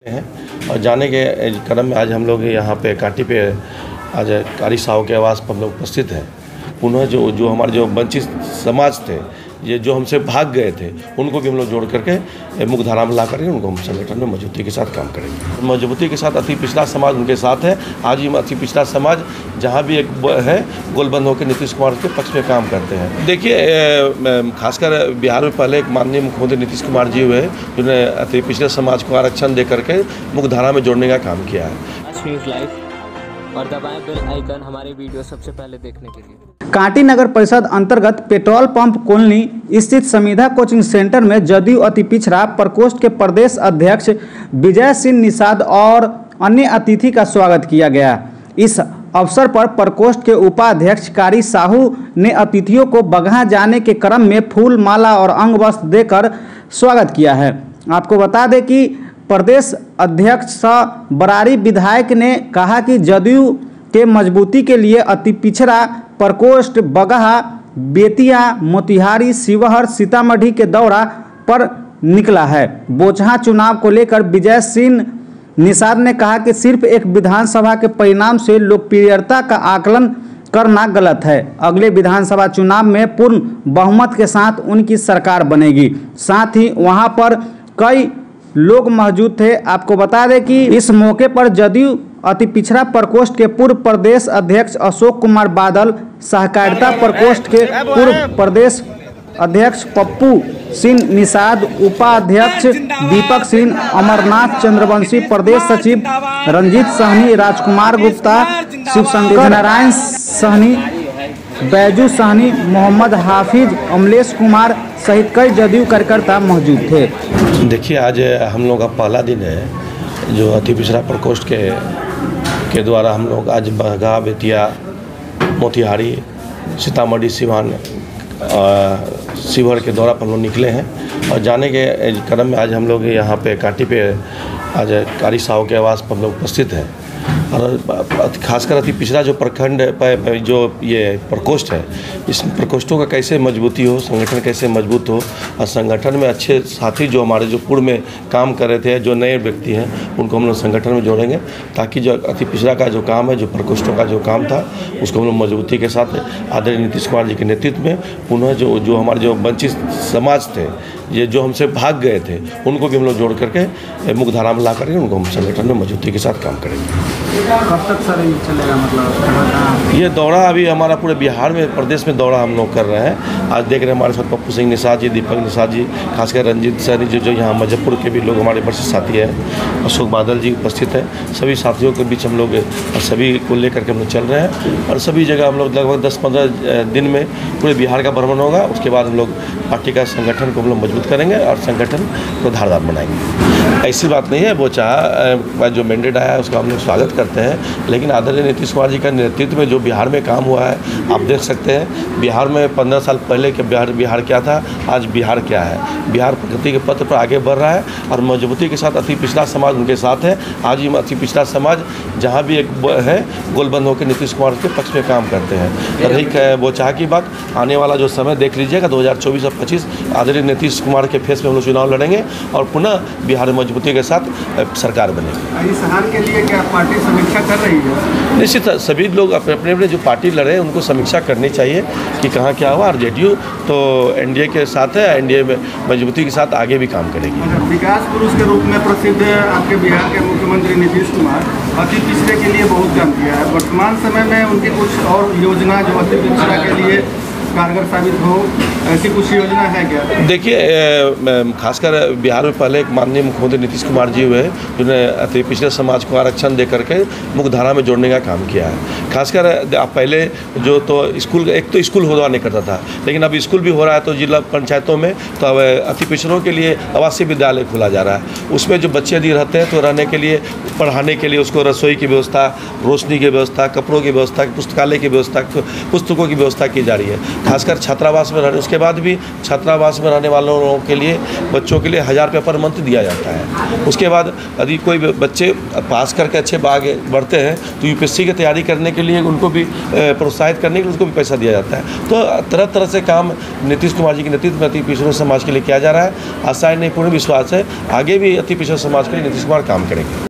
हैं और जाने के क्रम में आज हम लोग यहाँ पे काटी पे आज कारी साहू के आवास पर हम लोग उपस्थित हैं। पुनः जो हमारे जो वंचित समाज थे, ये जो हमसे भाग गए थे, उनको भी हम लोग जोड़ करके मुख्यधारा में ला करके उनको हम संगठन में मजबूती के साथ काम करेंगे। मजबूती के साथ अति पिछड़ा समाज उनके साथ है। आज ही अति पिछड़ा समाज जहाँ भी एक है गोलबंद होकर नीतीश कुमार के पक्ष में काम करते हैं। देखिए, खासकर बिहार में पहले एक माननीय मुख्यमंत्री नीतीश कुमार जी हुए, जिन्होंने अति पिछड़े समाज को आरक्षण दे करके मुख्यधारा में जोड़ने का काम किया है। और दबाएं बेल आइकन हमारे वीडियो सबसे पहले देखने के लिए। कांटी नगर परिषद अंतर्गत पेट्रोल पंप कॉलोनी स्थित समिधा कोचिंग सेंटर में जदयू अति पिछड़ा प्रकोष्ठ के प्रदेश अध्यक्ष विजय सिंह निषाद और अन्य अतिथि का स्वागत किया गया। इस अवसर पर प्रकोष्ठ के उपाध्यक्ष कारी साहू ने अतिथियों को बगहा जाने के क्रम में फूल माला और अंग वस्त्र देकर स्वागत किया है। आपको बता दें कि प्रदेश अध्यक्ष बरारी विधायक ने कहा कि जदयू के मजबूती के लिए अति पिछड़ा प्रकोष्ठ बगहा, बेतिया, मोतिहारी, शिवहर, सीतामढ़ी के दौरा पर निकला है। बोचहा चुनाव को लेकर विजय सिंह निषाद ने कहा कि सिर्फ एक विधानसभा के परिणाम से लोकप्रियता का आकलन करना गलत है। अगले विधानसभा चुनाव में पूर्ण बहुमत के साथ उनकी सरकार बनेगी। साथ ही वहां पर कई लोग मौजूद थे। आपको बता दें कि इस मौके पर जदयू अति पिछड़ा प्रकोष्ठ के पूर्व प्रदेश अध्यक्ष अशोक कुमार बादल, सहकारिता प्रकोष्ठ के पूर्व प्रदेश अध्यक्ष पप्पू सिंह निषाद, उपाध्यक्ष दीपक सिंह, अमरनाथ चंद्रवंशी, प्रदेश सचिव रंजीत सहनी, राजकुमार गुप्ता, शिवशंकर नारायण सहनी, बैजू सहनी, मोहम्मद हाफिज, अमलेश कुमार सहित कई जदयू कार्यकर्ता मौजूद थे। देखिए, आज हम लोग का पहला दिन है जो अति पिछड़ा प्रकोष्ठ के द्वारा हम लोग आज बगहा, बेतिया, मोतिहारी, सीतामढ़ी, सिवान, शिवहर के दौरा पर हम लोग निकले हैं और जाने के क्रम में आज हम लोग यहाँ पे काटी पे आज कारी साहू के आवास पर हम लोग उपस्थित हैं। और खासकर अति पिछड़ा जो प्रखंड जो ये प्रकोष्ठ है, इस प्रकोष्ठों का कैसे मजबूती हो, संगठन कैसे मजबूत हो और संगठन में अच्छे साथी जो हमारे जो पूर्व में काम कर रहे थे, जो नए व्यक्ति हैं, उनको हम लोग संगठन में जोड़ेंगे ताकि जो अति पिछड़ा का जो काम है, जो प्रकोष्ठों का जो काम था, उसको हम लोग मजबूती के साथ आदरणीय नीतीश कुमार जी के नेतृत्व में पुनः जो हमारे जो वंचित समाज थे, ये जो हमसे भाग गए थे, उनको भी हम लोग जोड़ करके मुख्यधारा में ला करके उनको हम संगठन में मजबूती के साथ काम करेंगे। कब तक सर ये चलेगा? मतलब ये दौरा अभी हमारा पूरे बिहार में, प्रदेश में दौरा हम लोग कर रहे हैं। आज देख रहे हैं हमारे साथ पप्पू सिंह निषाद जी, दीपक निषाद जी, खासकर रंजीत सहनी जो यहाँ मुजफ्फरपुर के भी लोग हमारे वरिष्ठ साथी हैं, अशोक बादल जी उपस्थित हैं। सभी साथियों के बीच हम लोग सभी को लेकर के हम लोग चल रहे हैं और सभी जगह हम लोग लगभग 10-15 दिन में पूरे बिहार का भ्रमण होगा। उसके बाद हम लोग पार्टी का संगठन को हम लोग मजबूत करेंगे और संगठन को धारदार बनाएंगे। ऐसी बात नहीं है, वो चाह जो मैंडेट आया है उसका हम लोग स्वागत करते हैं, लेकिन आदरणीय नीतीश कुमार जी का नेतृत्व में जो बिहार में काम हुआ है, आप देख सकते हैं बिहार में 15 साल पहले के बिहार क्या था, आज बिहार क्या है। बिहार प्रगति के पथ पर आगे बढ़ रहा है और मजबूती के साथ अति पिछड़ा समाज उनके साथ है। आज ही अति पिछड़ा समाज जहाँ भी एक है गोलबंद होकर नीतीश कुमार के पक्ष में काम करते हैं। रही वो चाह की बात, आने वाला जो समय देख लीजिएगा 2024 और 25 आदरणीय नीतीश कुमार के फेस में हम लोग चुनाव लड़ेंगे और पुनः बिहार में मजबूती के साथ सरकार बनेगी। इस हार के लिए क्या पार्टी समीक्षा कर रही है? निश्चित सभी लोग अपने जो पार्टी लड़े उनको समीक्षा करनी चाहिए कि कहाँ क्या हुआ। और जेडीयू तो एनडीए के साथ है, एनडीए में मजबूती के साथ आगे भी काम करेगी। विकास पुरुष के रूप में प्रसिद्ध आपके बिहार के मुख्यमंत्री नीतीश कुमार अति पिछड़े के लिए बहुत काम किया है। वर्तमान समय में उनकी कुछ और योजना जो अति पिछड़ा के लिए कारगर साबित हो, ऐसी कुछ योजना है क्या? देखिए, खासकर बिहार में पहले एक माननीय मुख्यमंत्री नीतीश कुमार जी हुए, जिन्होंने अति पिछड़े समाज को आरक्षण दे करके मुख्यधारा में जोड़ने का काम किया है। खासकर पहले जो तो स्कूल, एक तो स्कूल हुआ नहीं करता था, लेकिन अब स्कूल भी हो रहा है। तो जिला पंचायतों में तो अब अति पिछड़ों के लिए आवासीय विद्यालय खोला जा रहा है। उसमें जो बच्चे यदि रहते हैं तो रहने के लिए, पढ़ाने के लिए उसको रसोई की व्यवस्था, रोशनी की व्यवस्था, कपड़ों की व्यवस्था, पुस्तकालय की व्यवस्था, पुस्तकों की व्यवस्था की जा रही है। खासकर छात्रावास में रहने, उसके बाद भी छात्रावास में रहने वालों के लिए बच्चों के लिए 1000 रुपये पर मंथ दिया जाता है। उसके बाद यदि कोई बच्चे पास करके अच्छे आगे बढ़ते हैं तो यूपीएससी की तैयारी करने के लिए उनको भी प्रोत्साहित करने के लिए उनको भी पैसा दिया जाता है। तो तरह तरह से काम नीतीश कुमार जी के नेतृत्व में अति पिछड़े समाज के लिए किया जा रहा है। आशा नहीं, पूर्ण विश्वास है आगे भी अति पिछड़े समाज के लिए नीतीश कुमार काम करेंगे।